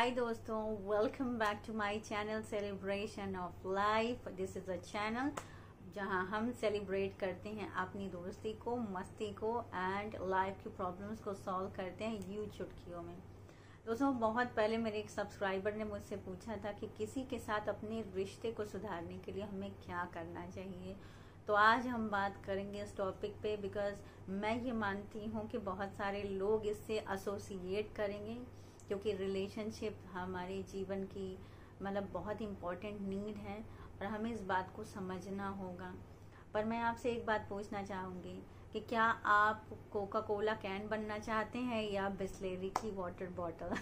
हाय दोस्तों, welcome back to my channel celebration of life. This is a channel जहां हम celebrate करते हैं अपनी दोस्ती को, मस्ती को एंड लाइफ की प्रॉब्लम्स को सॉल्व करते हैं यूं चुटकियों में। दोस्तों, बहुत पहले मेरे एक सब्सक्राइबर ने मुझसे पूछा था कि किसी के साथ अपने रिश्ते को सुधारने के लिए हमें क्या करना चाहिए। तो आज हम बात करेंगे इस टॉपिक पे, बिकॉज मैं ये मानती हूँ कि बहुत सारे लोग इससे एसोसिएट करेंगे, क्योंकि रिलेशनशिप हमारे जीवन की मतलब बहुत इम्पॉर्टेंट नीड है और हमें इस बात को समझना होगा। पर मैं आपसे एक बात पूछना चाहूँगी कि क्या आप कोका कोला कैन बनना चाहते हैं या बिस्लेरी की वाटर बॉटल?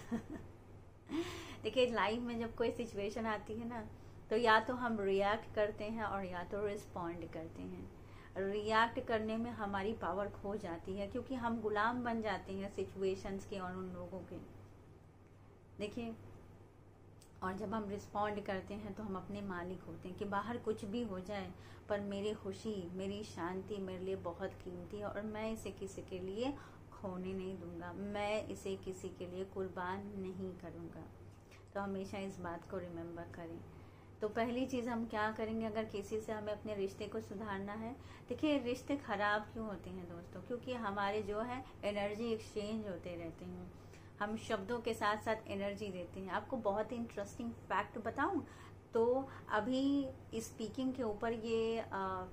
देखिए, लाइफ में जब कोई सिचुएशन आती है ना, तो या तो हम रिएक्ट करते हैं और या तो रिस्पॉन्ड करते हैं। रिएक्ट करने में हमारी पावर खो जाती है, क्योंकि हम गुलाम बन जाते हैं सिचुएशंस के और उन लोगों के। देखिए, और जब हम रिस्पॉन्ड करते हैं तो हम अपने मालिक होते हैं कि बाहर कुछ भी हो जाए, पर मेरी खुशी, मेरी शांति मेरे लिए बहुत कीमती है और मैं इसे किसी के लिए खोने नहीं दूंगा, मैं इसे किसी के लिए कुर्बान नहीं करूंगा। तो हमेशा इस बात को रिमेम्बर करें। तो पहली चीज़ हम क्या करेंगे अगर किसी से हमें अपने रिश्ते को सुधारना है? देखिए, रिश्ते खराब क्यों होते हैं दोस्तों? क्योंकि हमारे जो है एनर्जी एक्सचेंज होते रहते हैं। हम शब्दों के साथ साथ एनर्जी देते हैं। आपको बहुत इंटरेस्टिंग फैक्ट बताऊं तो अभी स्पीकिंग के ऊपर ये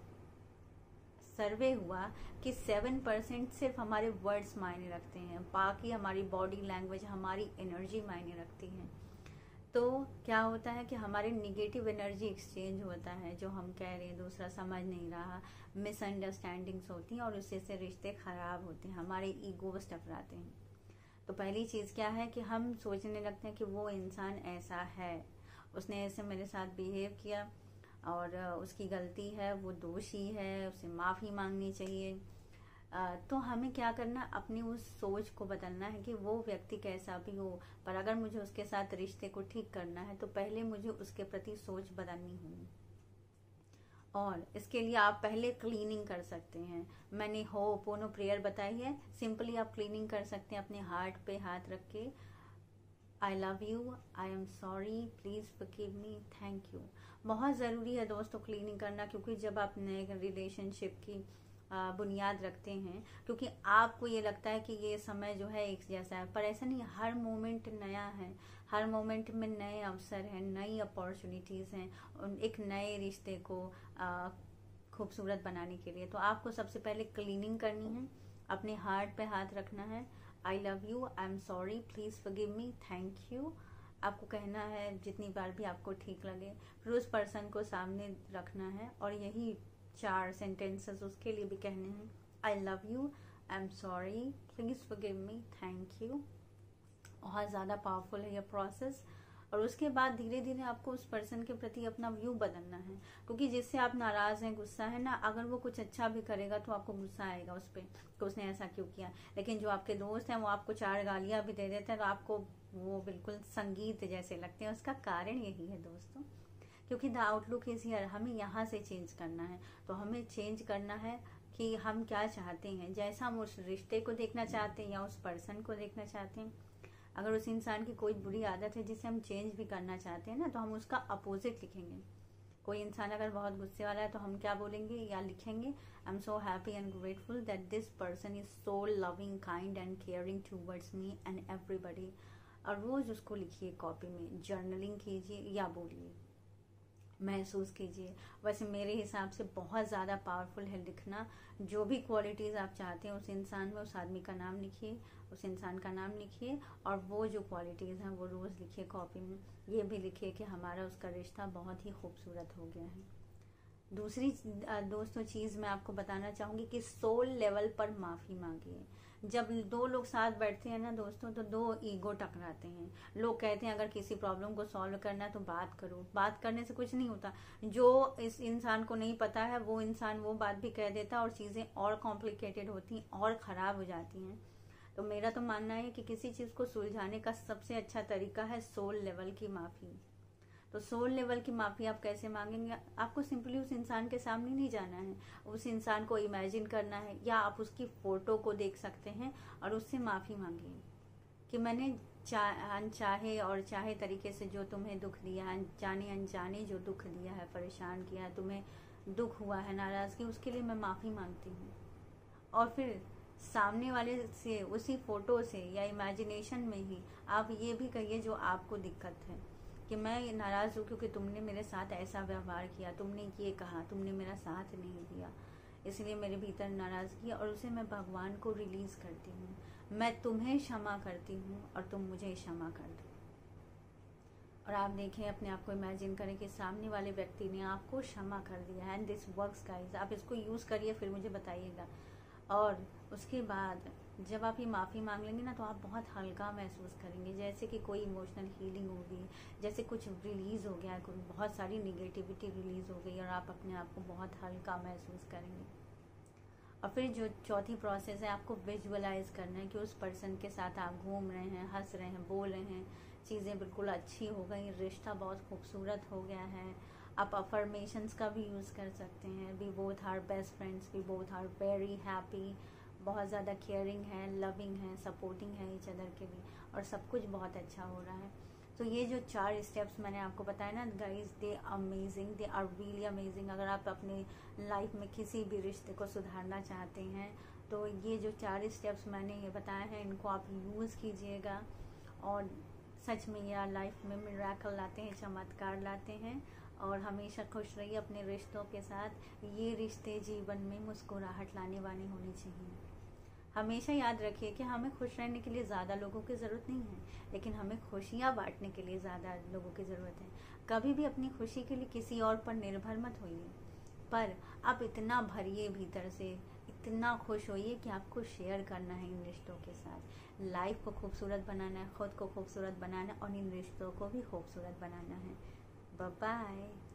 सर्वे हुआ कि 7% सिर्फ हमारे वर्ड्स मायने रखते हैं, बाकी हमारी बॉडी लैंग्वेज, हमारी एनर्जी मायने रखती है। तो क्या होता है कि हमारे निगेटिव एनर्जी एक्सचेंज होता है, जो हम कह रहे हैं दूसरा समझ नहीं रहा, मिसअंडरस्टैंडिंग्स होती हैं और उससे से रिश्ते खराब होते हैं, हमारे ईगोस टकराते हैं। तो पहली चीज़ क्या है कि हम सोचने लगते हैं कि वो इंसान ऐसा है, उसने ऐसे मेरे साथ बिहेव किया और उसकी गलती है, वो दोषी है, उसे माफ़ी मांगनी चाहिए। तो हमें क्या करना, अपनी उस सोच को बदलना है कि वो व्यक्ति कैसा भी हो, पर अगर मुझे उसके साथ रिश्ते को ठीक करना है तो पहले मुझे उसके प्रति सोच बदलनी होगी। और इसके लिए आप पहले क्लीनिंग कर सकते हैं। मैंने होपोनो प्रेयर बताई है, सिंपली आप क्लीनिंग कर सकते हैं अपने हार्ट पे हाथ रख के। I love you, I am sorry, please forgive me, thank you. बहुत ज़रूरी है दोस्तों क्लीनिंग करना, क्योंकि जब आप नए रिलेशनशिप की बुनियाद रखते हैं, क्योंकि आपको ये लगता है कि ये समय जो है एक जैसा है, पर ऐसा नहीं। हर मोमेंट नया है, हर मोमेंट में नए अवसर हैं, नई अपॉर्चुनिटीज़ हैं एक नए रिश्ते को खूबसूरत बनाने के लिए। तो आपको सबसे पहले क्लीनिंग करनी है, अपने हार्ट पे हाथ रखना है। I love you, I am sorry, please forgive me, thank you आपको कहना है जितनी बार भी आपको ठीक लगे। फिर उस पर्सन को सामने रखना है और यही 4 सेंटेंसेस उसके लिए भी कहने हैं। I love you, I am sorry, please forgive me, thank you. बहुत ज़्यादा पावरफुल है यह प्रोसेस। और उसके बाद धीरे धीरे आपको उस पर्सन के प्रति अपना व्यू बदलना है, क्योंकि जिससे आप नाराज़ हैं, गुस्सा है ना, अगर वो कुछ अच्छा भी करेगा तो आपको गुस्सा आएगा उस पर कि उसने ऐसा क्यों किया। लेकिन जो आपके दोस्त हैं वो आपको 4 गालियाँ भी दे देते हैं तो आपको वो बिल्कुल संगीत जैसे लगते हैं। उसका कारण यही है दोस्तों, क्योंकि द आउटलुक इज हियर। हमें यहाँ से चेंज करना है। तो हमें चेंज करना है कि हम क्या चाहते हैं, जैसा हम उस रिश्ते को देखना चाहते हैं या उस पर्सन को देखना चाहते हैं। अगर उस इंसान की कोई बुरी आदत है जिसे हम चेंज भी करना चाहते हैं ना, तो हम उसका अपोजिट लिखेंगे। कोई इंसान अगर बहुत गुस्से वाला है तो हम क्या बोलेंगे या लिखेंगे, I am so happy and grateful that this person is so loving, kind and caring towards me and everybody. और रोज उसको लिखिए, कॉपी में जर्नलिंग कीजिए या बोलिए, महसूस कीजिए। वैसे मेरे हिसाब से बहुत ज़्यादा पावरफुल है लिखना। जो भी क्वालिटीज़ आप चाहते हैं उस इंसान में, उस आदमी का नाम लिखिए, उस इंसान का नाम लिखिए और वो जो क्वालिटीज़ हैं वो रोज़ लिखिए कॉपी में। ये भी लिखिए कि हमारा उसका रिश्ता बहुत ही खूबसूरत हो गया है। दूसरी दोस्तों चीज़ मैं आपको बताना चाहूँगी कि सोल लेवल पर माफ़ी मांगिए। जब 2 लोग साथ बैठते हैं ना दोस्तों, तो 2 ईगो टकराते हैं। लोग कहते हैं अगर किसी प्रॉब्लम को सॉल्व करना है तो बात करो, बात करने से कुछ नहीं होता। जो इस इंसान को नहीं पता है वो इंसान वो बात भी कह देता है और चीज़ें और कॉम्प्लिकेटेड होती हैं और ख़राब हो जाती हैं। तो मेरा तो मानना है कि किसी चीज़ को सुलझाने का सबसे अच्छा तरीका है सोल लेवल की माफ़ी। तो सोल लेवल की माफ़ी आप कैसे मांगेंगे? आपको सिंपली उस इंसान के सामने नहीं जाना है, उस इंसान को इमेजिन करना है, या आप उसकी फ़ोटो को देख सकते हैं और उससे माफ़ी मांगिए कि मैंने अनचाहे और चाहे तरीके से जो तुम्हें दुख दिया, जाने अनजाने जो दुख दिया है, परेशान किया है, तुम्हें दुख हुआ है, नाराज़गी, उसके लिए मैं माफ़ी मांगती हूँ। और फिर सामने वाले से उसी फोटो से या इमेजिनेशन में ही आप ये भी कहिए जो आपको दिक्कत है, कि मैं नाराज़ हूँ क्योंकि तुमने मेरे साथ ऐसा व्यवहार किया, तुमने ये कहा, तुमने मेरा साथ नहीं दिया, इसलिए मेरे भीतर नाराज़गी, और उसे मैं भगवान को रिलीज़ करती हूँ। मैं तुम्हें क्षमा करती हूँ और तुम मुझे क्षमा कर दो। और आप देखें, अपने आप को इमेजिन करें कि सामने वाले व्यक्ति ने आपको क्षमा कर दिया। एंड दिस वर्क्स गाइस, आप इसको यूज़ करिए, फिर मुझे बताइएगा। और उसके बाद जब आप ये माफ़ी मांग लेंगे ना, तो आप बहुत हल्का महसूस करेंगे, जैसे कि कोई इमोशनल हीलिंग होगी, जैसे कुछ रिलीज़ हो गया, बहुत सारी निगेटिविटी रिलीज़ हो गई, और आप अपने आप को बहुत हल्का महसूस करेंगे। और फिर जो चौथी प्रोसेस है, आपको विजुअलाइज करना है कि उस पर्सन के साथ आप घूम रहे हैं, हंस रहे हैं, बोल रहे हैं, चीज़ें बिल्कुल अच्छी हो गई, रिश्ता बहुत खूबसूरत हो गया है। आप अफर्मेशंस का भी यूज़ कर सकते हैं, we both are best friends, we both are very happy, बहुत ज़्यादा केयरिंग है, लविंग है, सपोर्टिंग है ईच अदर के लिए, और सब कुछ बहुत अच्छा हो रहा है। तो ये जो 4 स्टेप्स मैंने आपको बताया ना guys, they amazing, they are really amazing. अगर आप अपने लाइफ में किसी भी रिश्ते को सुधारना चाहते हैं, तो ये जो 4 स्टेप्स मैंने ये बताए हैं, इनको आप यूज़ कीजिएगा, और सच में ये लाइफ में मिरेकल लाते हैं, चमत्कार लाते हैं। और हमेशा खुश रहिए अपने रिश्तों के साथ। ये रिश्ते जीवन में मुस्कुराहट लाने वाले होने चाहिए। हमेशा याद रखिए कि हमें खुश रहने के लिए ज़्यादा लोगों की ज़रूरत नहीं है, लेकिन हमें खुशियाँ बांटने के लिए ज़्यादा लोगों की ज़रूरत है। कभी भी अपनी खुशी के लिए किसी और पर निर्भर मत होइए, पर आप इतना भरिए भीतर से, इतना खुश होइए कि आपको शेयर करना है इन रिश्तों के साथ। लाइफ को खूबसूरत बनाना है, ख़ुद को खूबसूरत बनाना है, और इन रिश्तों को भी खूबसूरत बनाना है। Bye bye.